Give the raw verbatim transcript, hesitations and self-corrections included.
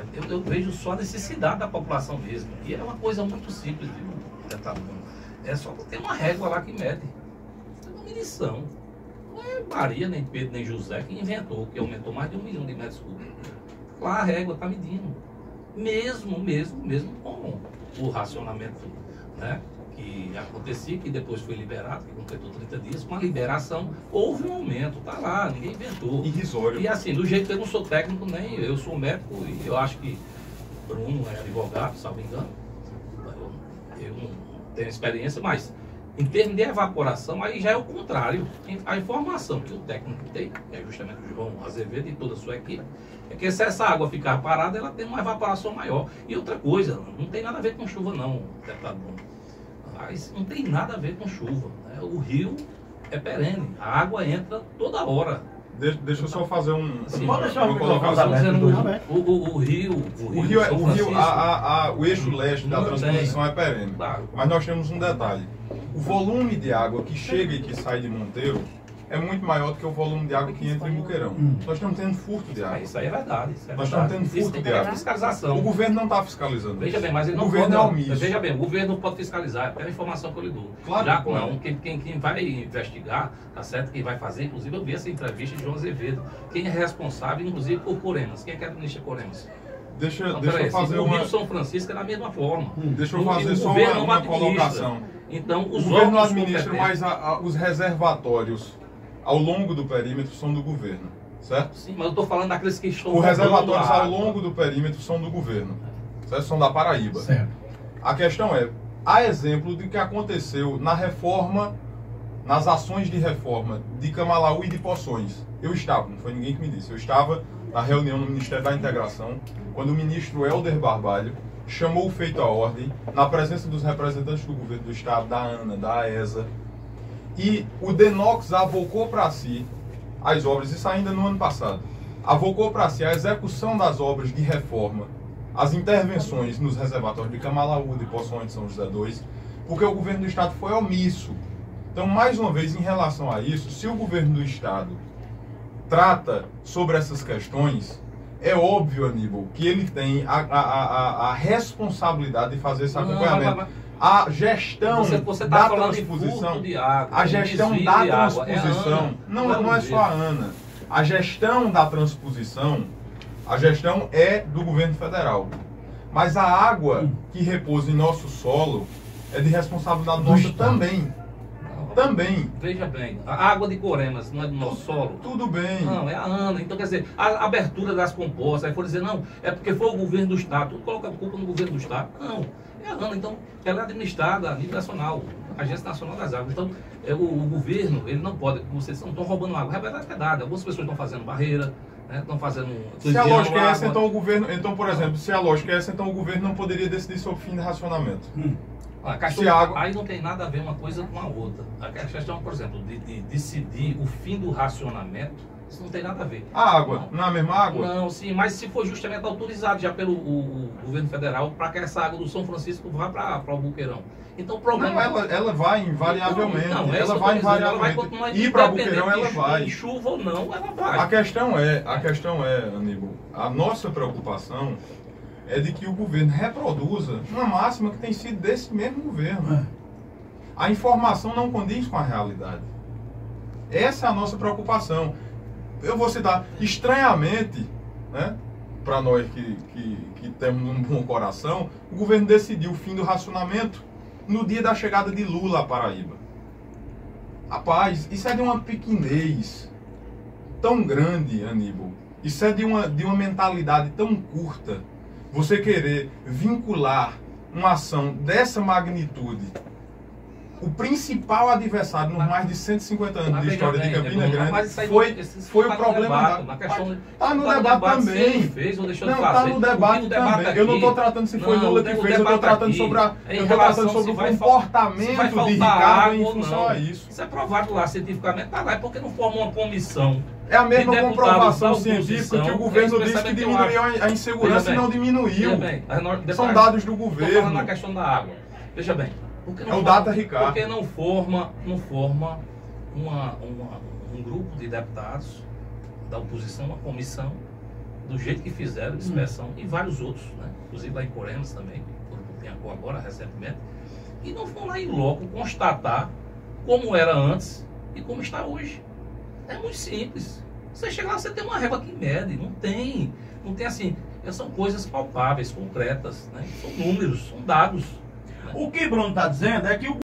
eu, eu vejo só a necessidade da população mesmo. E é uma coisa muito simples, viu, deputado? É só ter uma régua lá que mede. É uma medição. Não é Maria, nem Pedro, nem José que inventou, que aumentou mais de um milhão de metros cúbicos. Lá a régua está medindo. Mesmo, mesmo, mesmo com o racionamento, né, que acontecia, que depois foi liberado, que completou trinta dias, com a liberação, houve um aumento, tá lá, ninguém inventou. Irrisório. E assim, do jeito que eu não sou técnico, nem eu sou médico, e eu acho que Bruno é advogado, salvo engano, eu, eu não tenho experiência, mas em termos de evaporação, aí já é o contrário. A informação que o técnico tem, que é justamente o João Azevedo e toda a sua equipe, é que se essa água ficar parada, ela tem uma evaporação maior. E outra coisa, não tem nada a ver com chuva não, deputado Bruno. Mas não tem nada a ver com chuva, né? O rio é perene, a água entra toda hora. Deixa, deixa eu só fazer um, Assim, uma, deixar uma o colocação. dizendo, né? o, o, o rio, o rio, O rio, é, São o, rio Francisco, a, a, a, o eixo leste da não transposição tem. é perene. Claro. Mas nós temos um detalhe. O volume de água que chega e que sai de Monteiro é muito maior do que o volume de água que entra em Buqueirão. Hum. Nós estamos tendo furto de Ah, água. isso aí é verdade. Isso é Nós verdade. estamos tendo Isso furto tem de que ter água. fiscalização. O governo não está fiscalizando. Veja isso. bem, mas ele o não governo pode. é omisso. Veja bem, o governo não pode fiscalizar, é pela informação que eu lhe dou. Claro Já que pode. não, quem, quem, quem vai investigar, tá certo? Quem vai fazer, inclusive eu vi essa entrevista de João Azevedo. Quem é responsável, inclusive, por Coremas. Quem é que administra Coremas? Deixa, Não, deixa peraí, eu fazer o uma. Rio São Francisco é da mesma forma. Deixa eu O- fazer o só governo uma, não uma administra. colocação. Então, O os governo órgãos administra, competentes- mas a- a- os reservatórios ao longo do perímetro são do governo, certo? Sim, mas eu estou falando daqueles que estão. Os reservatórios roubando a ao água. longo do perímetro são do governo, certo? São da Paraíba. Certo. A questão é, há exemplo do que aconteceu na reforma, nas ações de reforma de Camalaú e de Poções. Eu estava, não foi ninguém que me disse, eu estava na reunião no Ministério da Integração, quando o ministro Helder Barbalho chamou o feito à ordem, na presença dos representantes do governo do Estado, da ANA, da AESA, e o DENOX avocou para si as obras, isso ainda no ano passado, avocou para si a execução das obras de reforma, as intervenções nos reservatórios de Camalaú, de Poções, de São José dois, porque o governo do Estado foi omisso. Então, mais uma vez, em relação a isso, se o governo do Estado trata sobre essas questões, é óbvio, Aníbal, que ele tem a, a, a, a responsabilidade de fazer esse Não, acompanhamento. mas- mas- A gestão Você, você tá da falando de transposição, furto de água, a de gestão desvio da de água. É a transposição, ANA, não, é o não é só a governo. ANA. A gestão da transposição, a gestão é do governo federal. Mas a água que repousa em nosso solo é de responsabilidade Do nossa Estado. também. Não, Também. Veja bem, a água de Coremas não é do nosso solo? Tudo bem. Não, é a ANA. Então, quer dizer, a abertura das compostas, aí for dizer, não, é porque foi o governo do Estado. Tudo coloca a culpa no governo do Estado. Não, é a ANA. Então, ela é administrada a nível nacional, a Agência Nacional das Águas. Então, é, o, o governo, ele não pode, vocês não estão roubando água. É verdade, é verdade. Algumas pessoas estão fazendo barreira, né, estão fazendo... Se a lógica é água. essa, então o governo. Então, por exemplo, se a lógica é essa, então o governo não poderia decidir sobre o fim de racionamento. Hum. A questão- Se a água- Aí não tem nada a ver uma coisa com a outra. A questão, por exemplo, de, de decidir o fim do racionamento, isso não tem nada a ver. A água, não é a mesma água? Não, sim, mas se for justamente autorizado já pelo o, o governo federal para que essa água do São Francisco vá para o Buqueirão. Então o problema... Não, ela, ela vai invariavelmente. Então, é isso ela que eu vai tô dizendo, ela vai invariavelmente. continuar Ir para independente Buqueirão, ela de chu- vai. de chuva ou não, ela vai. A questão é, a questão é, Aníbal, a nossa preocupação é de que o governo reproduza uma máxima que tem sido desse mesmo governo. A informação não condiz com a realidade. Essa é a nossa preocupação. Eu vou citar, estranhamente, né, para nós que, que, que temos um bom coração, o governo decidiu o fim do racionamento no dia da chegada de Lula à Paraíba. Rapaz, isso é de uma pequenez tão grande, Aníbal. Isso é de uma, de uma mentalidade tão curta. Você querer vincular uma ação dessa magnitude, o principal adversário nos mais de cento e cinquenta anos Mas de veja história bem, de Campina é bom, Grande, mas isso aí foi, não- isso foi tá o no problema debate, da... na questão- Tá no tá no debate debate, se também. ele fez ou deixou de Não, tá fazer. no O que debate o debate também. Eu não estou aqui- tratando se foi Não, Lula o que de- o fez, eu estou debate tratando aqui sobre, a, é em eu estou relação tratando sobre se o vai fal- se comportamento vai de faltar Ricardo água em ou função não. a isso. Isso é provado lá cientificamente, tá lá, é porque não forma uma comissão. É a mesma de deputados comprovação da científica que o oposição, governo eles disse que percebem que eu diminuiu a- a insegurança e não diminuiu. Veja bem, aí nós- São depois- dados do Estou falando governo. na questão da água. Veja bem. Porque não É o forma- Data Ricardo. Porque não forma, não forma uma, uma- um grupo de deputados da oposição, uma comissão, do jeito que fizeram, de inspeção, hum. e vários outros, né? Inclusive lá em Coremas também, foram por Piancó agora, recentemente, e não vão lá em loco constatar como era antes e como está hoje. É muito simples. Você chega lá, você tem uma régua que mede, não tem, não tem assim, são coisas palpáveis, concretas, né? São números, são dados. Né? O que Bruno está dizendo é que o